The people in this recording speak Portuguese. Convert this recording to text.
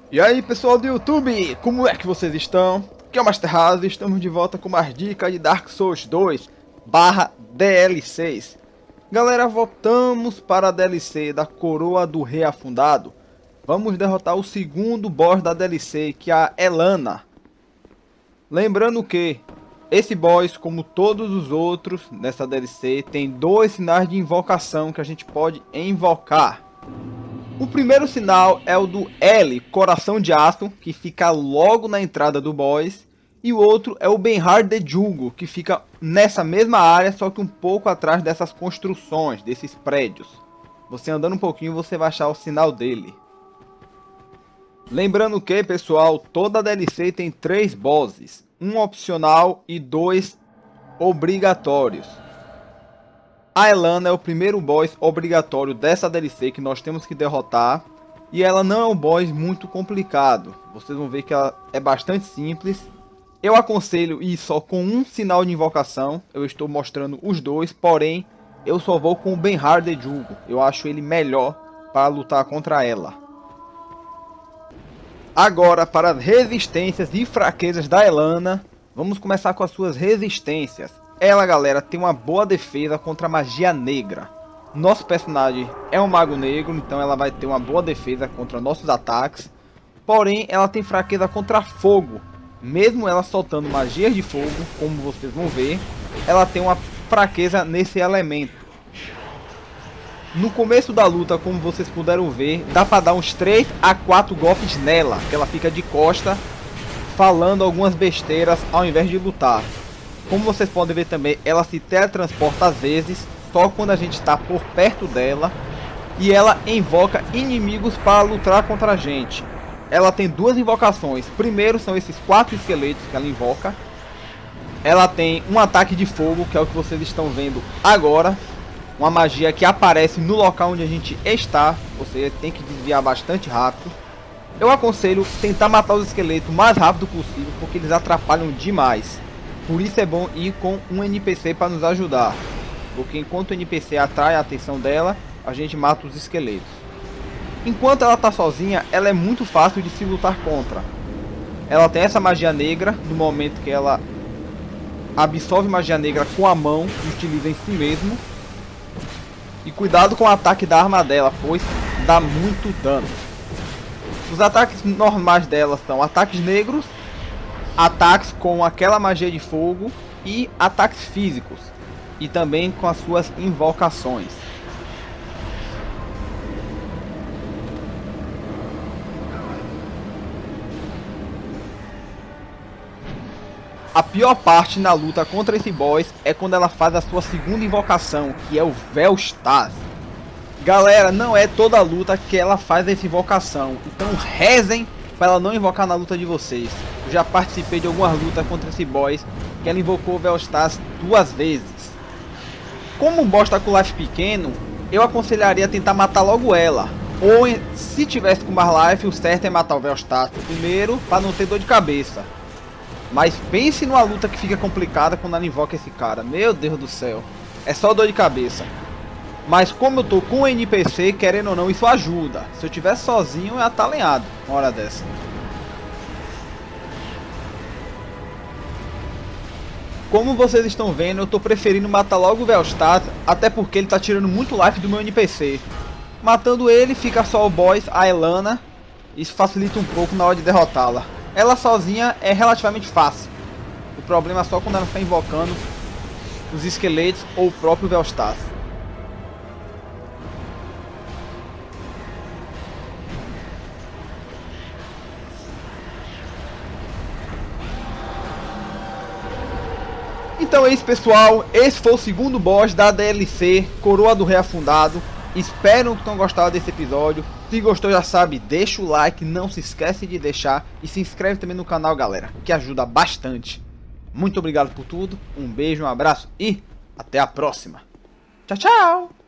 E aí pessoal do YouTube, como é que vocês estão? Aqui é o Master Razo e estamos de volta com mais dicas de Dark Souls 2 DLCs. Galera, voltamos para a DLC da Coroa do Rei Afundado. Vamos derrotar o segundo boss da DLC, que é a Elana. Lembrando que esse boss, como todos os outros nessa DLC, tem dois sinais de invocação que a gente pode invocar. O primeiro sinal é o do L, Coração de Aço, que fica logo na entrada do boss. E o outro é o Benhar de Julgo, que fica nessa mesma área, só que um pouco atrás dessas construções, desses prédios. Você andando um pouquinho, você vai achar o sinal dele. Lembrando que, pessoal, toda a DLC tem 3 bosses. Um opcional e 2 obrigatórios. A Elana é o primeiro boss obrigatório dessa DLC que nós temos que derrotar. E ela não é um boss muito complicado. Vocês vão ver que ela é bastante simples. Eu aconselho ir só com um sinal de invocação. Eu estou mostrando os dois, porém eu só vou com o Benhar de Julgo. Eu acho ele melhor para lutar contra ela. Agora, para as resistências e fraquezas da Elana, vamos começar com as suas resistências. Ela, galera, tem uma boa defesa contra a magia negra. Nosso personagem é um mago negro, então ela vai ter uma boa defesa contra nossos ataques. Porém, ela tem fraqueza contra fogo. Mesmo ela soltando magias de fogo, como vocês vão ver, ela tem uma fraqueza nesse elemento. No começo da luta, como vocês puderam ver, dá para dar uns 3 a 4 golpes nela, que ela fica de costa, falando algumas besteiras ao invés de lutar. Como vocês podem ver também, ela se teletransporta às vezes, só quando a gente está por perto dela. E ela invoca inimigos para lutar contra a gente. Ela tem 2 invocações. Primeiro são esses 4 esqueletos que ela invoca. Ela tem um ataque de fogo, que é o que vocês estão vendo agora. Uma magia que aparece no local onde a gente está. Você tem que desviar bastante rápido. Eu aconselho tentar matar os esqueletos o mais rápido possível, porque eles atrapalham demais. Por isso é bom ir com um NPC para nos ajudar. Porque enquanto o NPC atrai a atenção dela, a gente mata os esqueletos. Enquanto ela está sozinha, ela é muito fácil de se lutar contra. Ela tem essa magia negra, no momento que ela absorve magia negra com a mão e utiliza em si mesmo. E cuidado com o ataque da arma dela, pois dá muito dano. Os ataques normais dela são ataques negros, ataques com aquela magia de fogo e ataques físicos. E também com as suas invocações. A pior parte na luta contra esse boss é quando ela faz a sua segunda invocação, que é o Vel'Stas. Galera, não é toda luta que ela faz essa invocação, então rezem para ela não invocar na luta de vocês. Eu já participei de algumas lutas contra esse boss que ela invocou o Vel'Stas 2 vezes. Como o boss está com life pequeno, eu aconselharia tentar matar logo ela. Ou se tivesse com mais life, o certo é matar o Vel'Stas primeiro para não ter dor de cabeça. Mas pense numa luta que fica complicada quando ela invoca esse cara. Meu Deus do céu. É só dor de cabeça. Mas como eu tô com o NPC, querendo ou não, isso ajuda. Se eu tivesse sozinho, eu ia estar alinhado uma hora dessa. Como vocês estão vendo, eu tô preferindo matar logo o Vel'Stas, até porque ele tá tirando muito life do meu NPC. Matando ele, fica só o boss, a Elana. Isso facilita um pouco na hora de derrotá-la. Ela sozinha é relativamente fácil. O problema é só quando ela está invocando os esqueletos ou o próprio Vel'Stas. Então é isso, pessoal. Esse foi o segundo boss da DLC Coroa do Rei Afundado. Espero que tenham gostado desse episódio. Se gostou, já sabe, deixa o like, não se esquece de deixar e se inscreve também no canal, galera, que ajuda bastante. Muito obrigado por tudo, um beijo, um abraço e até a próxima. Tchau, tchau!